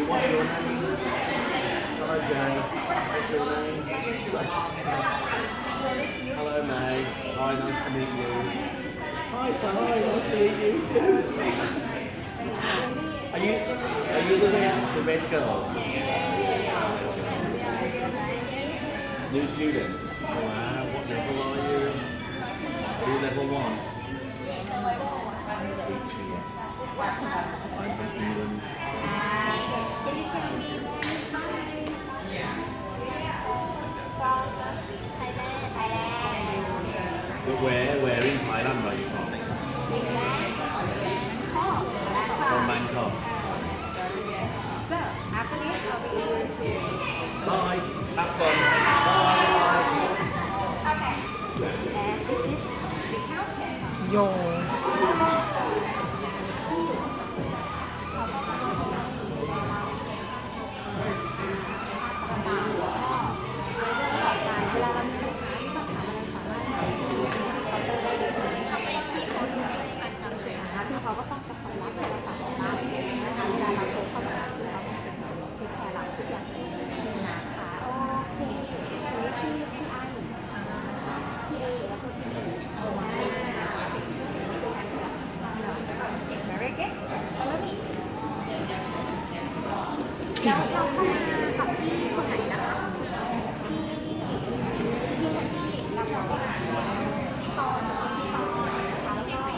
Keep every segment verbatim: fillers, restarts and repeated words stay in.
What's your name? Hello, Jay. What's your name? Hello, May. Hi, nice to meet you. Hi, Sai. Nice to meet you too. Are you are you the red the red girls? New students. Wow. What level are you? Are you level one? Teacher, yes. I'm from England. Can you tell me more? Thailand, Thailand. But where, where in Thailand are you from? From Bangkok. So, after this, I'll be able to... Bye. Have fun. Bye. Okay. And this is the counter. Yo. เขาก็ต้องจะคอยรับโทรศัพท์ของเรานะคะเวลาเราโทรเข้ามาคือเขาเป็นคือแคร์เราทุกอย่างนะคะโอเคคนนี้ชื่อชื่อไอ้พี่เอแล้วก็พี่เอโอ้ย very good แล้วนี่แล้วเราเข้ามากับที่คนไหนนะคะที่ที่คนที่รับเราที่ตอนที่ตอนนะคะแล้วก็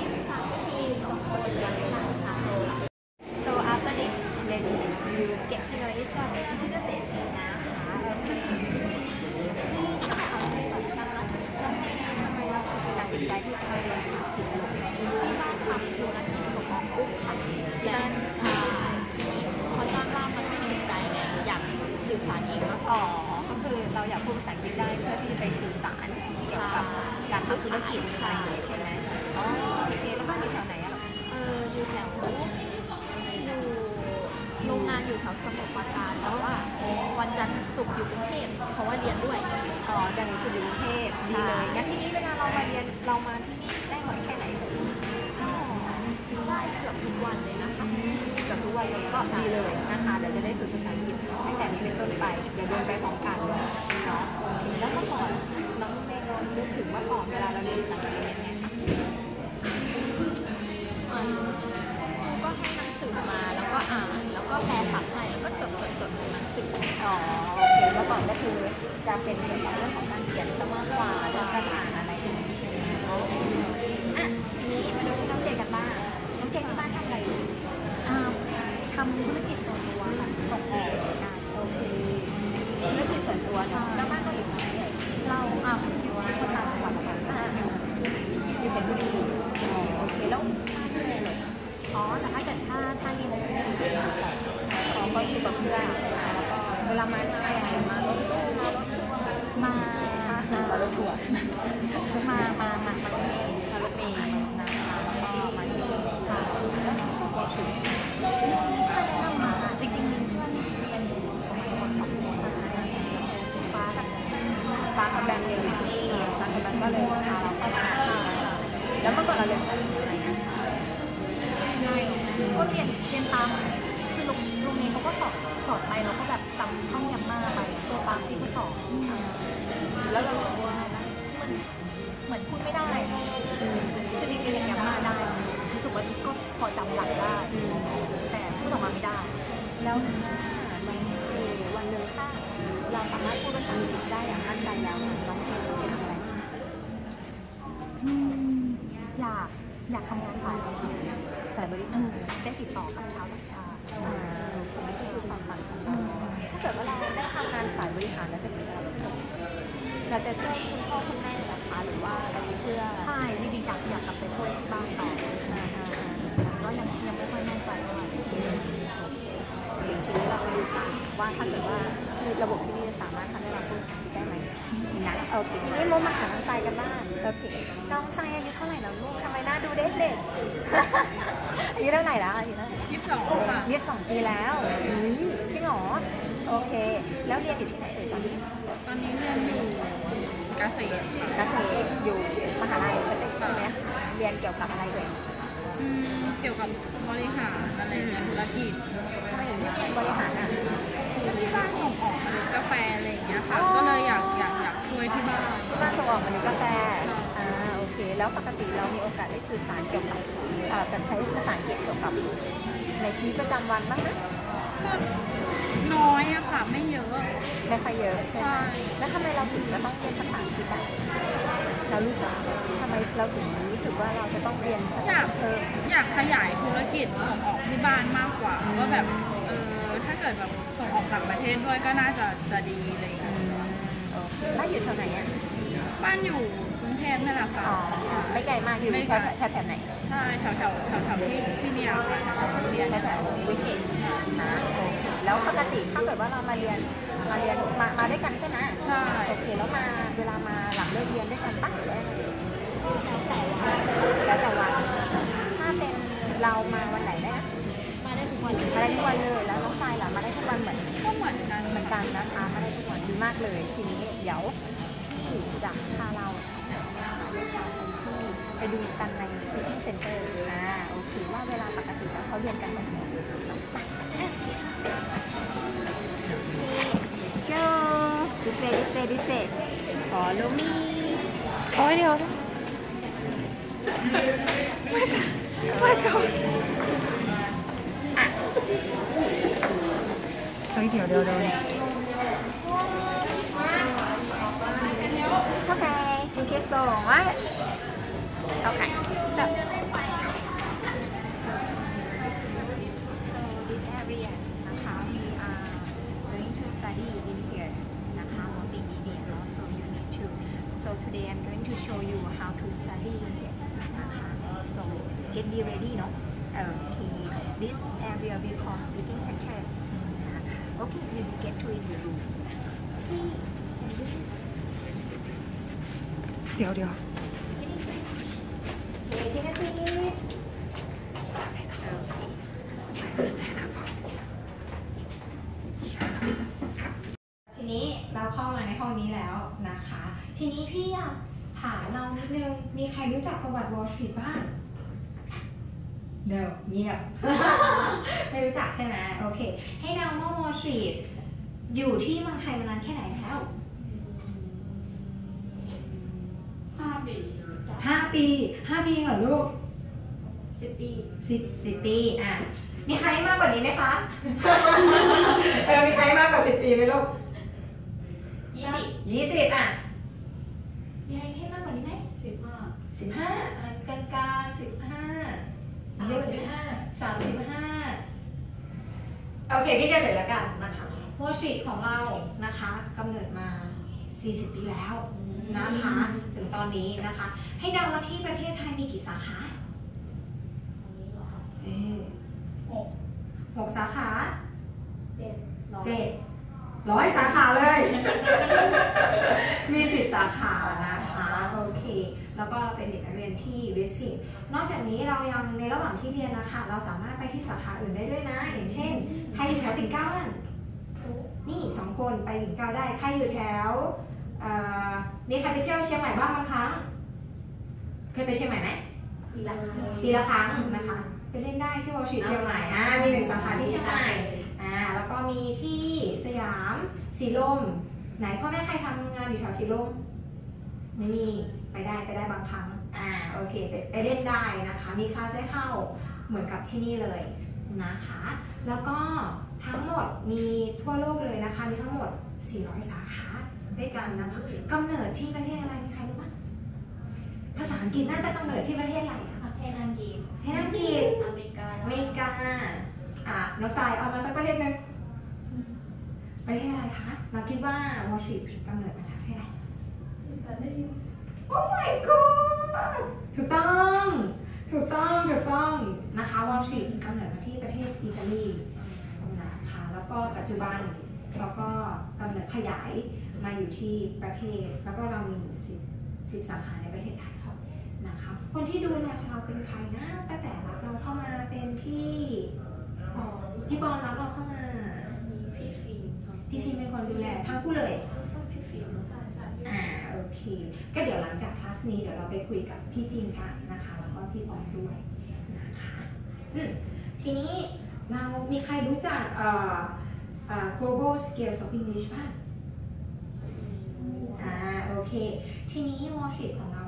So after this, then you get to know each other a little bit นะคะทำไมเราถึงตัดสินใจที่จะมาเรียนภาษาอังกฤษที่บ้านทำธุรกิจส่งออกกุ้งค่ะที่บ้านชายเขาจ้างเรามาให้ดีใจไงอยากสื่อสารเองว่าอ๋อก็คือเราอยากพูดภาษาอังกฤษได้เพื่อที่จะไปสื่อสารเกี่ยวกับการทำธุรกิจใช่ใช่ไหมอ๋อโอเคแล้วบ้านอยู่แถวไหนอะเอออยู่แถวอยู่โรงงานอยู่แถวสมุทรปราการแต่ว่าวันจันทร์ถึงศุกร์อยู่กรุงเทพเพราะว่าเรียนด้วยอ๋อจันทร์ถึงศุกร์อยู่กรุงเทพดีเลยงั้นที่นี้เวลาเรามาเรียนเรามาที่นี่ได้บ่อยแค่ไหนอ๋อได้เกือบทุกวันเลยนะคะเกือบทุกวันเลยก็ดีเลยนะคะเดี๋ยวจะได้ฝึกภาษาอังกฤษตั้งแต่นี้เป็นต้นไปเดี๋ยวเดินไปพร้อมกันเนาะแล้วเมื่อก่อนน้องเมย์ลองนึกถึงว่าก่อนเวลาเราเรียนภาษาอังกฤษเป็นไงคะครูก็ให้หนังสือมาแล้วก็อ่านแล้วก็แปลศัพท์ให้แล้วก็จดจดจดหนังสืออ๋อโอเคเมื่อก่อนก็คือจะเป็นเกี่ยวกับเรื่องของการเขียนซะมากกว่าเรื่องการอ่านอะไรอย่างนี้ใช่ไหมอ๋ออ่ะทีนี้มาดูน้องเจกันบ้างน้องเจที่บ้านทำอะไรอยู่อ่าทำธุรกิจส่วนตัวค่ะส่งออกการโอเคธุรกิจส่วนตัวแล้วบ้านก็อยู่ที่ไหนเราอ่ะอยู่ที่คนต่างจังหวัดค่ะอยู่เป็นบุรีโอเคแล้วอ๋อแต่ถ้าเกิดถ้าถ้านี่มันอ๋อก็อยู่กับเพื่อนแล้วก็เวลามาที่ไหนเดี๋ยวมารถตู้มารถทัวร์มารถทัวร์มามามามารถเมล์มารถเมล์นะคะแล้วก็มาที่ค่ะแล้วก็ขอชื่อถ้าแนะนำมาจริงๆมีเพื่อนเป็นคนสองคนฟ้ากับฟ้ากับแบงค์เรียนอยู่ที่นี่ฟ้ากับแบงค์ก็เลยพาเราเข้ามาแล้วเมื่อก่อนเราเรียนชั้นไหนนะก็เรียนเรียนตามคือโรงโรงเรียนเขาก็สอนสอนไปเราก็แบบจำท่องยำมาไปตัวตามที่เขาสอนแล้วเรารู้ว่ามันเหมือนพูดไม่ได้คือจริงๆเรียนยำมาได้รู้สึกว่าก็พอจำหลักได้แต่พูดออกมาไม่ได้แล้วมันคือวันหนึ่งถ้าเราสามารถพูดภาษาอังกฤษได้อย่างมั่นใจแล้วน้องเอเป็นอะไรอยากอยากทำงานสายบริการสายบริการได้ติดต่อกับชาวต่างชาตินี่คือความฝันของเราถ้าเกิดว่าเราได้ทำงานสายบริการแล้วจะเป็นอะไรเราจะช่วยคุณพ่อคุณแม่นะคะหรือว่าอะไรเพื่อใช่จริงๆอยากอยากกลับไปช่วยบ้านต่อก็ยังยังไม่ค่อยแน่ใจเท่าไหร่ทีนี้เราไปดูกันว่าถ้าเกิดว่าระบบที่นี่จะสามารถทำให้เราพูดได้ไหมนะโอเคทีนี้โมมาถามน้องทรายกันบ้างโอเคน้องทรายอายุเท่าไหร่แล้วลูกทำไมหน้าดูเด็กเด็กอายุเท่าไหร่แล้วอายุเท่าไหร่ยี่สิบสองค่ะยี่สิบสองปีแล้วจริงเหรอโอเคแล้วเรียนอยู่ที่ไหนเอ่ยตอนนี้ตอนนี้เรียนอยู่เกษตรเกษตรอยู่มหาลัยเกษตรใช่ไหมเรียนเกี่ยวกับอะไรเอ่ยเกี่ยวกับบริหารอะไรเนี่ยธุรกิจทำไมถึงเรียนบริหารอ่ะปกติเรามีโอกาสได้สื่อสารเกี่ยวกับการใช้ภาษาอังกฤษเกี่ยวกับในชีวิตประจำวันบ้างไหมก็น้อยอะค่ะไม่เยอะไม่ค่อยเยอะใช่ไหมแล้วทำไมเราถึงจะต้องเรียนภาษาอังกฤษอ่ะเรารู้สึกทำไมเราถึงรู้สึกว่าเราจะต้องเรียนภาษาเพิ่มอยากขยายธุรกิจส่งออกที่บ้านมากกว่าว่าแบบเออถ้าเกิดแบบส่งออกต่างประเทศด้วยก็น่าจะจะดีเลยบ้านอยู่แถวไหนอ่ะบ้านอยู่กรุงเทพนี่แหละค่ะอ๋อไม่ไกลมากอยู่แถวแถวแถวไหนใช่แถวแถวแถวแถวที่ที่เนี่ยค่ะแถวเรียนแถววิเศษนะแล้วปกติถ้าเกิดว่าเรามาเรียนมาเรียนมามาด้วยกันใช่ไหมใช่โอเคแล้วมาเวลามาหลังเลิกเรียนด้วยกันตั้งหรืออะไรแล้วแต่วันถ้าเป็นเรามาวันไหนได้มาได้ทุกวันมาได้ทุกวันเลยแล้วน้องทรายล่ะมาได้ทุกวันเหมือนก็เหมือนกันเหมือนกันนะคะมาได้ทุกวันดีมากเลยทีนี้เดี๋ยวพี่จะพาเราไปดูกันใน speaking center อ่าโอเคว่าเวลาปกติแล้วเขาเรียนกันตรงไหน Let's go this way this way this way follow me โอ้ยเดี๋ยวไม่ก่อนอ่ะเฮ้ยเดี๋ยวเดี๋ยวเดี๋ยว Okay thank you so much okay so so this area นะคะ we are going to study in here นะคะ multimedia so you need to so today I'm going to show you how to study in here นะคะ so get be ready เนาะ okay this area we call speaking center okay we will get to in the room เดี๋ยวเดี๋ยวทีนี้เราเข้ามาในห้องนี้แล้วนะคะทีนี้พี่อยากถามเรานิดนึงมีใครรู้จักประวัติวอลสตรีทบ้างเดี๋ยวเงียบ ไม่รู้จักใช่ไหมโอเคให้เดาว่าวอลสตรีทอยู่ที่เมืองไทยมานานแค่ไหนแล้วห้าปีห้าปีห้าปีเหรอลูกสิบปีสิบสิบปีอ่ะมีใครมากกว่านี้ไหมคะ เออมีใครมากกว่าสิบปีไหมลูกยี่สิบยี่สิบอ่ะมีใครให้มากกว่านี้ไหมสิบห้าสิบห้าอ่ะกลางกลางสิบห้าเยอะสิบห้าสามสิบห้าโอเคพี่จะเหลือแล้วกันนะคะวอลสตรีทของเรานะคะกำเนิดมาสี่สิบปีแล้วนะคะถึงตอนนี้นะคะให้เดาว่าที่ประเทศไทยมีกี่สาขาเออหกหกสาขาเจ็ดเจ็ดร้อยสาขาเลย มีสิบสาขานะคะโอเคแล้วก็เราเป็นเด็กนักเรียนที่วิสิตนอกจากนี้เรายังในระหว่างที่เรียนนะคะเราสามารถไปที่สาขาอื่นได้ด้วยนะอย่างเช่นใครอยู่แถวปิ่นเกล้านี่สองคนไปปิ่นเกล้าได้ใครอยู่แถวมีใครไปเที่ยวเชียงใหม่บ้างบางครั้งเคยไปเชียงใหม่ไหมปีละครั้งปีละครั้งนะคะไปเล่นได้ที่วอลสตรีทเชียงใหม่อ่ามีหนึ่งสาขาที่เชียงใหม่อ่าแล้วก็มีที่สยามสีลมไหนพ่อแม่ใครทำงานอยู่แถวสีลมไม่มีไปได้ไปได้บางครั้งอ่าโอเคไปไปเล่นได้นะคะมีคลาสให้เข้าเหมือนกับที่นี่เลยนะคะแล้วก็ทั้งหมดมีทั่วโลกเลยนะคะมีทั้งหมดสี่ร้อยสาขาด้วยกันนะคะกำเนิดที่ประเทศอะไรมีใครรู้ไหมภาษาอังกฤษน่าจะกำเนิดที่ประเทศอะไรอะประเทศอังกฤษประเทศอังกฤษอเมริกาอเมริกาอ่ะน้องสายเอามาสักประเทศหนึ่งประเทศอะไรคะเราคิดว่าวอลสตรีทกำเนิดมาจากประเทศอะไรโอ้ my god ถูกต้องถูกต้องถูกต้องนะคะวอลสตรีทกำเนิดมาที่ประเทศอิตาลีนะคะแล้วก็ปัจจุบันเราก็กำเนิดขยายมาอยู่ที่ประเทศแล้วก็เรามีอยู่สิบสิบสาขาในประเทศไทยนะคะคนที่ดูแลเราเป็นใครนะตั้งแต่รับเราเข้ามาเป็นพี่พี่บอลรับเราเข้ามาพี่ฟิล์มพี่ฟิล์มเป็นคนดูแลทั้งคู่เลยพี่ฟิล์มใช่ใช่อ่าโอเคก็เดี๋ยวหลังจากคลาสนี้เดี๋ยวเราไปคุยกับพี่ฟิล์มกันนะคะแล้วก็พี่บอลด้วยนะคะอืมทีนี้เรามีใครรู้จักเอ่อเอ่อ global scales of English บ้างอ่าโอเคทีนี้วอลสตรีทของเรา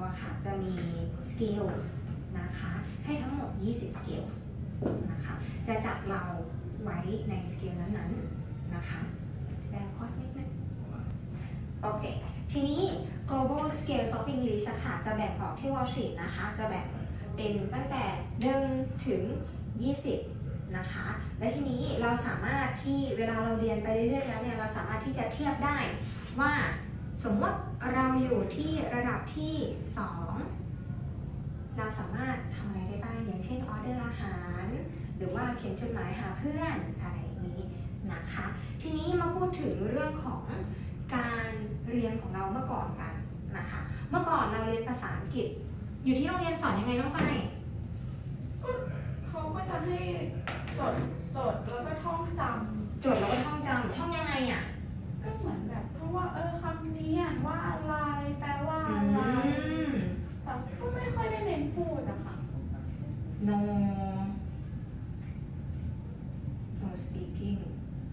อะค่ะจะมี skills นะคะให้ทั้งหมดยี่สิบ skills นะคะจะจัดเราไว้ใน skill นั้นๆนะคะแปลพอสนิดนึงโอเคทีนี้ global scales of English ค่ะจะแบ่งออกที่ Wall Street นะคะจะแบ่งเป็นตั้งแต่หนึ่งถึงยี่สิบนะคะและทีนี้เราสามารถที่เวลาเราเรียนไปเรื่อยๆแล้วเนี่ยเราสามารถที่จะเทียบได้ว่าสมมติเราอยู่ที่ระดับที่สองเราสามารถทำอะไรได้บ้างอย่างเช่นออเดอร์อาหารหรือว่าเขียนจดหมายหาเพื่อนอะไรอย่างนี้นะคะทีนี้มาพูดถึงเรื่องของการเรียนของเราเมื่อก่อนกันนะคะเมื่อก่อนเราเรียนภาษาอังกฤษอยู่ที่โรงเรียนสอนยังไงน้องไส้เขาก็จะให้จดจดแล้วก็ท่องจำจดแล้วก็ท่องจำท่องยังไงอ่ะก็เหมือนแบบเพราะว่าเออคำนี้อ่านว่าอะไรแปลว่าอะไรแต่ก็ไม่ค่อยได้เน้นพูดนะคะ no no speaking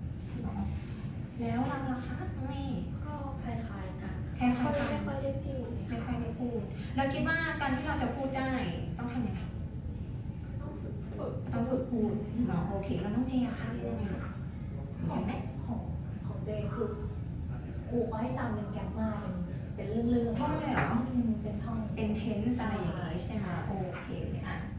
แล้วเราล่ะคะน้องเมย์ก็คล้ายๆกันคล้ายๆกันไม่ค่อยได้พูดไม่ค่อยได้พูดเราคิดว่าการที่เราจะพูดได้ต้องทำยังไงต้องฝึกฝึกต้องฝึกพูดเนาะโอเคแล้วน้องเจอะคะเรียนยังไงเห็นไหมของของเจคือครูเขาให้จำเป็นแกรมมาเป็นเป็นเรื่องๆท่องเลยเหรอเป็นท่องเป็นเทนส์อะไรอย่างนี้ใช่ไหมโอเคอ่ะ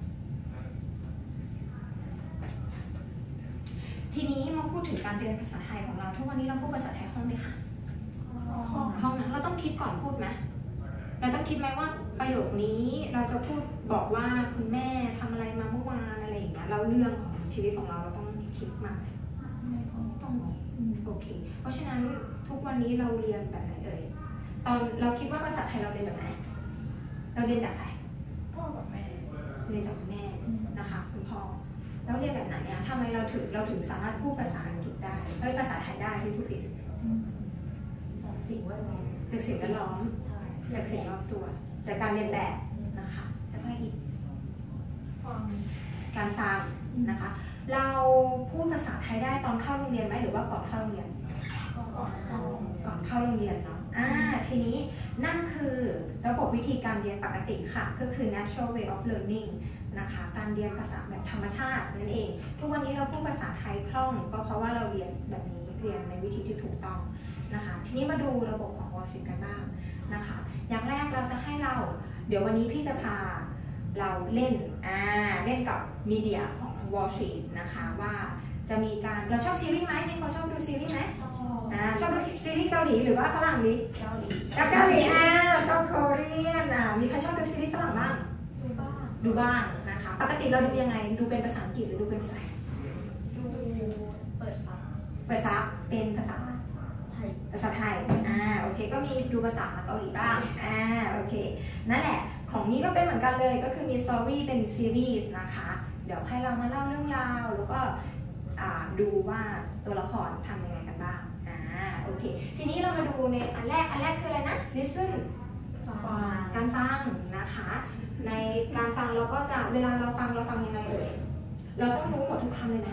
ทีนี้มาพูดถึงการเรียนภาษาไทยของเราทุกวันนี้เราพูดภาษาไทยคล่องไหมคะคล่องนะเราต้องคิดก่อนพูดไหมเราต้องคิดไหมว่าประโยคนี้เราจะพูดบอกว่าคุณแม่ทำอะไรมาเมื่อวานอะไรอย่างเงี้ยเราเรื่องของชีวิตของเราเราต้องคิดมาไม่ต้องโอเคเพราะฉะนั้นทุกวันนี้เราเรียนแบบไหนเอ่ยตอนเราคิดว่าภาษาไทยเราเรียนแบบไหนเราเรียนจากใครพ่อกับแม่เรียนจากคุณแม่นะคะคุณพ่อแล้วเรียนแบบไหนเนี่ยทำไมเราถึงเราถึงสามารถพูดภาษาอังกฤษได้เอ้ยภาษาไทยได้ที่พูดผิดจากสิ่งแวดล้อมจากสิ่งแวดล้อมจากสิ่งรอบตัวจากการเรียนแบบนะคะจากอะไรอีกฟังการฟังนะคะเราพูดภาษาไทยได้ตอนเข้าโรงเรียนไหมหรือว่าก่อนเข้าโรงเรียนก่อนเข้าก่อนเข้าโรงเรียนเนาะอ่าทีนี้นั่นคือระบบวิธีการเรียนปกติค่ะก็คือ natural way of learning นะคะการเรียนภาษาแบบธรรมชาตินั่นเองทุกวันนี้เราพูดภาษาไทยคล่องก็เพราะว่าเราเรียนแบบนี้เรียนในวิธีที่ถูกต้องนะคะทีนี้มาดูระบบของ Wall Street กันบ้างนะคะอย่างแรกเราจะให้เราเดี๋ยววันนี้พี่จะพาเราเล่นอ่าเล่นกับมีเดียของ Wall Street นะคะว่าจะมีการเราชอบซีรีส์ไหมมีคนชอบดูซีรีส์ไหมอ่าชอบดูซีรีส์เกาหลีหรือว่าฝรั่งดิเกาหลีเกาหลีอ่าชอบเกาหลีอ่ามีใครชอบดูซีรีส์ฝรั่งบ้างดูบ้างดูบ้างนะคะปกติเราดูยังไงดูเป็นภาษาอังกฤษหรือดูเป็นภาษาดูเปิดซับเปิดซับเป็นภาษาไทยภาษาไทยอ่าโอเคก็มีดูภาษาเกาหลีบ้างอ่าโอเคนั่นแหละของนี้ก็เป็นเหมือนกันเลยก็คือมีสตอรี่เป็นซีรีส์นะคะเดี๋ยวให้เรามาเล่าเรื่องราวแล้วก็ดูว่าตัวละครทำยังไงกันบ้างอ่าโอเคทีนี้เรามาดูในอันแรกอันแรกคืออะไรนะ listen การฟังนะคะในการฟังเราก็จะเวลาเราฟังเราฟังยังไงเอ่ยเราต้องรู้หมดทุกคำเลยไหม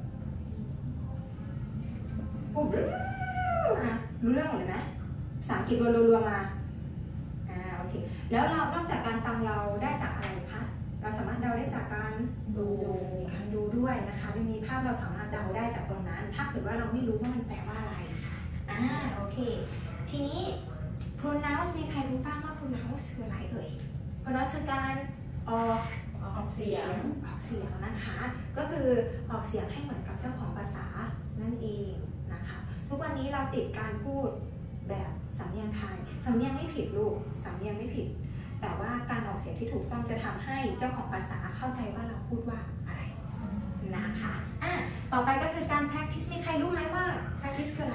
ปุ๊บรู้เรื่องหมดเลยไหมภาษาอังกฤษรัวๆมาอ่าโอเคแล้วเรานอกจากการฟังเราได้จากอะไรคะเราสามารถเดาได้จากการดูการดูด้วยนะคะไม่มีภาพเราสามารถเดาได้จากตรงนั้นถ้าเกิดว่าเราไม่รู้ว่ามันแปลว่าอะไรอ่าโอเคทีนี้ pronounce มีใครรู้บ้างว่า pronounce คืออะไรเอ่ย pronounce คือการออกออกเสียงออกเสียงนะคะก็คือออกเสียงให้เหมือนกับเจ้าของภาษานั่นเองนะคะทุกวันนี้เราติดการพูดแบบสำเนียงไทยสำเนียงไม่ผิดลูกสำเนียงไม่ผิดแต่ว่าการออกเสียงที่ถูกต้องจะทำให้เจ้าของภาษาเข้าใจว่าเราพูดว่าอะไรนะคะอ่ะต่อไปก็คือการ practice มีใครรู้ไหมว่า practice คืออะไร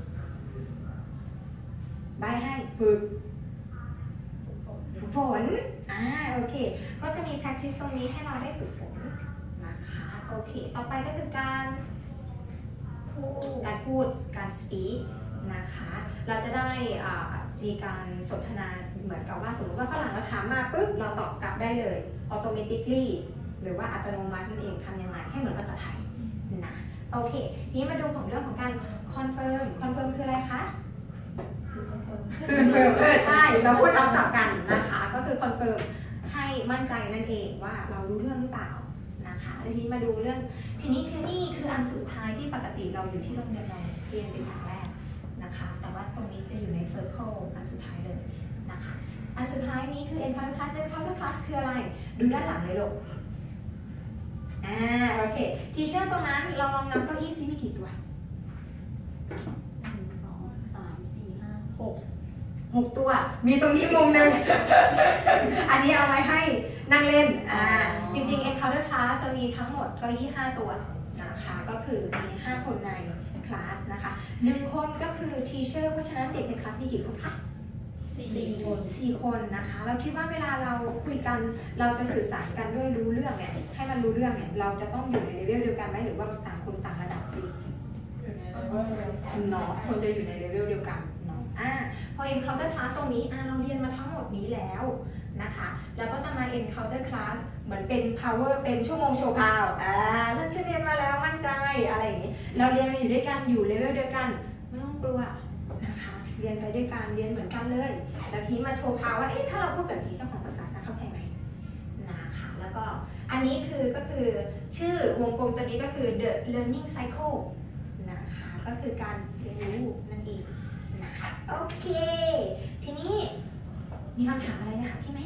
ใบให้ฝึกฝึกฝนอ่าโอเคก็จะมี practice ตรงนี้ให้เราได้ฝึกฝนนะคะโอเคต่อไปก็คือการการพูดการ speak นะคะเราจะได้มีการสนทนาเหมือนกับว่าสมมติว่าฝรั่งเราถามมาปุ๊บเราตอบกลับได้เลย automatically หรือว่าอัตโนมัตินั่นเองทำยังไงให้เหมือนภาษาไทยนะโอเคทีนี้มาดูของเรื่องของการ confirm confirm คืออะไรคะคือคอนเฟิร์มคือคอนเฟิร์มเออใช่เราพูดทับศัพท์กันนะคะก็คือคอนเฟิร์มให้มั่นใจนั่นเองว่าเรารู้เรื่องหรือเปล่านะคะทีนี้มาดูเรื่องทีนี้คือนี่คืออันสุดท้ายที่ปกติเราอยู่ที่โรงเรียนเราเรียนเป็นอย่างแรกนะคะแต่ว่าตรงนี้จะอยู่ในเซอร์เคิลอันสุดท้ายเลยนะคะอันสุดท้ายนี้คือ encounter class encounter class คืออะไรดูด้านหลังเลยลูกอ่าโอเคทีเชอร์ตรงนั้นเราลองนับเก้าอี้ซิมีกี่ตัวหนึ่งสองสามสี่ห้าหกหกตัวมีตรงนี้มุมหนึ่ง อันนี้เอาไว้ให้นั่งเล่นอ่าจริงๆ encounter class จะมีทั้งหมดเก้าอี้ห้าตัวนะคะก็คือมีห้าคนในคลาสนะคะหนึ่งคนก็คือ teacher เพราะฉะนั้นเด็กในคลาสมีกี่คนคะสี่คนสี่คนนะคะเราคิดว่าเวลาเราคุยกันเราจะสื่อสารกันด้วยรู้เรื่องเนี่ยให้มันรู้เรื่องเนี่ยเราจะต้องอยู่ในเลเวลเดียวกันไหมหรือว่าต่างคนต่างระดับดีเนาะควรจะอยู่ในเลเวลเดียวกันเนาะอ่าพอ encounter class ตรงนี้อ่าเราเรียนมาทั้งหมดนี้แล้วนะคะแล้วก็จะมา encounter class เหมือนเป็น power เป็นชั่วโมงโชว์พาวอ่าท่านเชื่อเรียนมาแล้วมั่นใจอะไรอย่างนี้เราเรียนมาอยู่ด้วยกันอยู่เลเวลเดียวกันไม่ต้องกลัวนะคะเรียนไปด้วยกันเรียนเหมือนกันเลยแต่ทีมาโชว์พาวว่าเอ๊ะถ้าเราพูดแบบนี้เจ้าของภาษาจะเข้าใจไหมนะคะแล้วก็อันนี้คือก็คือชื่อวงกลมตัวนี้ก็คือ the learning cycle นะคะก็คือการเรียนรู้นั่นเองนะคะโอเคทีนี้มีคำถามอะไรจะถามที่ไหม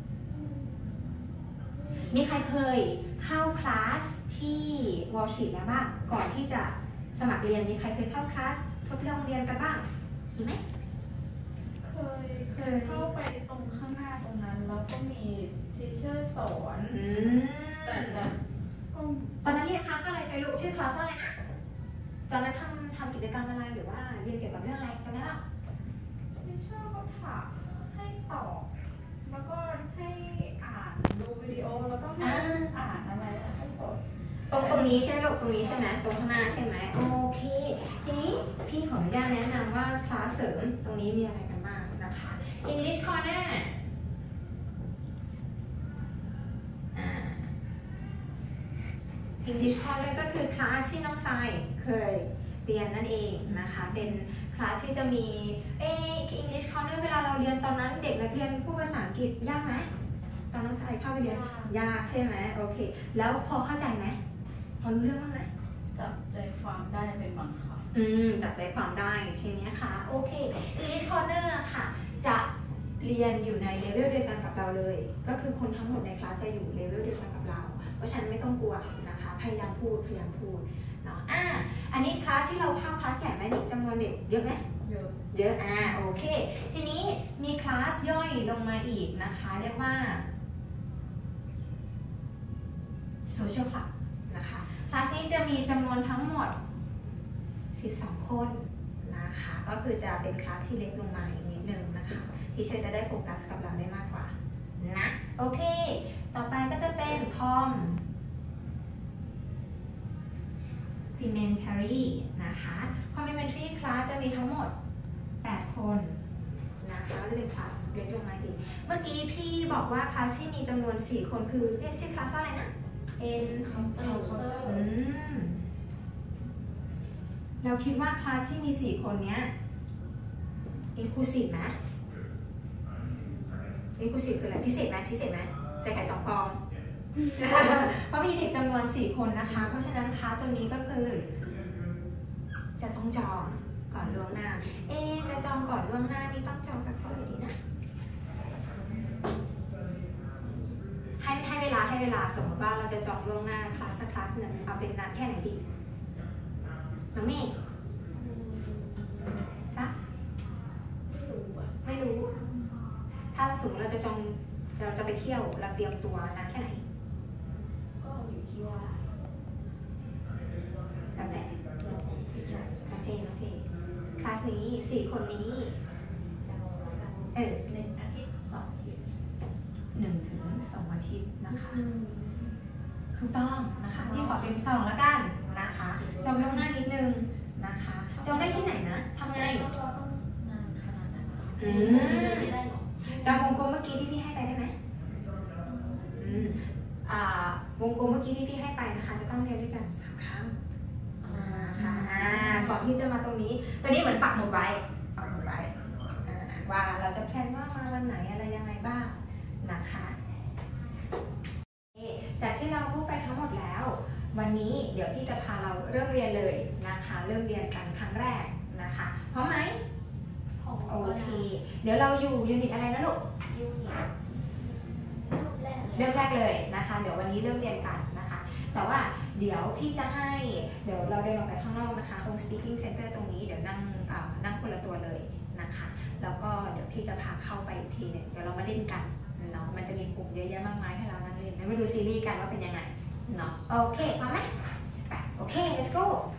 มีใครเคยเข้าคลาสที่วอลชีทแล้วบ้างก่อนที่จะสมัครเรียนมีใครเคยเข้าคลาสทดลองเรียนกันบ้างมีไหมเคยเคยเข้าไปตรงข้างหน้าตรงนั้นแล้วก็มีทีเชอร์สอนแต่แต่ตอนนั้นเรียนคลาสอะไรไปลูกชื่อคลาสว่าอะไรนะตอนนั้นทำทำกิจกรรมอะไรหรือว่าเรียนเกี่ยวกับเรื่องอะไรจำได้ป่ะทีเชอร์เขาถามให้ตอบแล้วก็ให้อ่านดูวิดีโอแล้วก็ให้อ่านอะไรให้จดตรงตรงนี้ใช่ไหมลูกตรงนี้ใช่ไหมตรงข้างหน้าใช่ไหมโอเคทีนี้พี่ขออนุญาตแนะนำว่าคลาสเสริมตรงนี้มีอะไรกันบ้างนะคะ English Corner อ่า English Corner ก็คือคลาสที่น้องทรายเคยเรียนนั่นเองนะคะเป็นคลาสที่จะมีเอ๊ะ English Corner เวลาเราเรียนตอนนั้นเด็กนักเรียนพูดภาษาอังกฤษยากไหมตอนน้องทรายเข้าไปเรียนยากใช่ไหมโอเคแล้วพอเข้าใจไหมพอรู้เรื่องบ้างไหมจับใจความได้เป็นบางคำอืมจับใจความได้ใช่ไหมคะโอเค English Corner ค่ะจะเรียนอยู่ในเลเวลเดียวกันกับเราเลยก็คือคนทั้งหมดในคลาสจะอยู่เลเวลเดียวกันกับเราเพราะฉะนั้นไม่ต้องกลัวนะคะพยายามพูดพยายามพูดเนาะอ่าอันนี้คลาสที่เราเข้าคลาสใหญ่ไหมมีจำนวนเด็กเยอะไหมเยอะเยอะอ่าโอเคทีนี้มีคลาสย่อยลงมาอีกนะคะเรียกว่า Social Club นะคะคลาสนี้จะมีจำนวนทั้งหมดสิบสองคนนะคะก็คือจะเป็นคลาสที่เล็กลงมาอีกนิดนึงนะคะที่เชยจะได้โฟกัสกับเราได้มากกว่านะโอเคต่อไปก็จะเป็น Complementary นะคะ Complementary คลาสจะมีทั้งหมดแปดคนนะคะจะเป็นคลาสเล็กลงมาอีกเมื่อกี้พี่บอกว่าคลาสที่มีจำนวนสี่คนคือเรียกชื่อคลาสว่าอะไรนะ Encounter อืมเราคิดว่าคลาสที่มีสี่คนเนี้ย Inclusive ไหม Inclusive คืออะไรพิเศษไหมพิเศษไหมใส่ไข่สองฟอง เพราะมีเด็กจำนวนสี่คนนะคะเพราะฉะนั้นคลาสตัวนี้ก็คือจะต้องจองก่อนล่วงหน้าเอ๊จะจองก่อนล่วงหน้านี่ต้องจองสักเท่าไหร่ดีนะให้ให้เวลาให้เวลาสมมติว่าเราจะจองล่วงหน้าคลาสสักคลาสหนึ่งเอาเป็นนานแค่ไหนดีน้องเมฆซักไม่รู้ถ้าสมมติเราจะจองเราจะไปเที่ยวเราเตรียมตัวนานแค่ไหนก็อยู่ที่ว่าแล้วแต่น้องเจน้องเจคลาสนี้สี่คนนี้เออหนึ่งอาทิตย์สองอาทิตย์หนึ่งถึงสองอาทิตย์นะคะถูกต้องนะคะนี่ขอเป็นสองแล้วกันนะคะจองล่วงหน้านิดนึงนะคะจองได้ที่ไหนนะทำไงอืมจองวงกลมเมื่อกี้ที่พี่ให้ไปได้ไหมอืมอ่าวงกลมเมื่อกี้ที่พี่ให้ไปนะคะจะต้องเรียนด้วยกันสามครั้งนะคะอ่าก่อนที่จะมาตรงนี้ตัวนี้เหมือนปักหมุดไว้ปักหมุดไว้ว่าเราจะแพลนว่ามาวันไหนอะไรยังไงบ้างนะคะจากที่เราพูดไปทั้งหมดแล้ววันนี้เดี๋ยวพี่จะพาเราเริ่มเรียนเลยนะคะเริ่มเรียนกันครั้งแรกนะคะพร้อมไหมโอเคเดี๋ยวเราอยู่ยูนิตอะไรนะลูกยูนิตเริ่มแรกเลยนะคะเดี๋ยววันนี้เริ่มเรียนกันนะคะแต่ว่าเดี๋ยวพี่จะให้เดี๋ยวเราเดินออกไปข้างนอกนะคะตรง speaking center ตรงนี้เดี๋ยวนั่งนั่งคนละตัวเลยนะคะแล้วก็เดี๋ยวพี่จะพาเข้าไปอีกทีหนึ่งเดี๋ยวเรามาเล่นกันเนาะมันจะมีปุ่มเยอะแยะมากมายให้เรานั่งเล่นแล้วมาดูซีรีส์กันว่าเป็นยังไงเนาะโอเคพร้อมไหมโอเค let's go